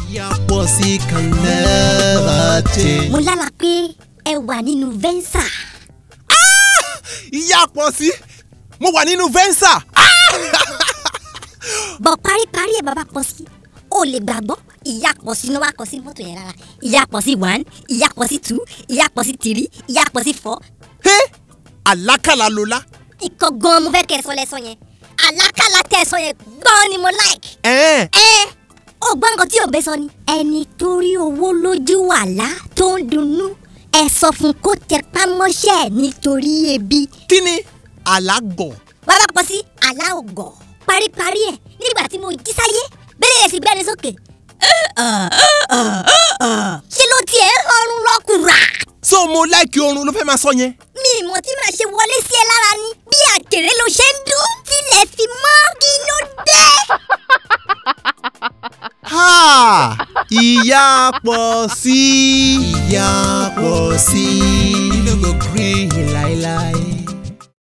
Ìyá posi can never change. Mo lálàá pé ẹ wà nínú Venza. Ìyá posi, mo wà nínú Venza. Bọ̀ paríparí ẹ̀ bàbá posi. O lè gbàgbọ́ ìyá posi ló wá kọ sí mọ́tò yẹn rárá. Ìyá posi 1, ìyá posi 2, ìyá posi 3, ìyá posi 4. Àlákàlà lọ́lá. Ìkọ̀ gan mo fẹ́ kẹ́ ẹ sọ lẹ́sọ yẹn. Àlákàlà tẹ́ ẹ sọ yẹn gan ni mo like. Ó gbọ́ nǹkan tí ò bẹ́ sọ ni. Ẹni tó rí owó lójú wàhálà tó ń dunnú. Ẹ sọ fún kó tẹpá mọ́ṣẹ́ nítorí ebi. Kí ni àlágọ̀? Bàbá posi àlá ò gọ̀. Paríparí ẹ̀ nígbà tí mo jí sáyé bẹ́ẹ̀ yẹn sì gbẹ́ni sókè. Ṣé ló tiẹ̀ ń rọrùn lọ́kùnrà? So mo like oorun ló fẹ́ máa sọ yẹn. Mi ìmọ̀ tí màá ṣe wọlé sí ẹ lára ni bí àkèré ló ṣe ń dún tílẹ̀ fi mọ́ kí ló dé. Ìyá posi. Ìyá posi.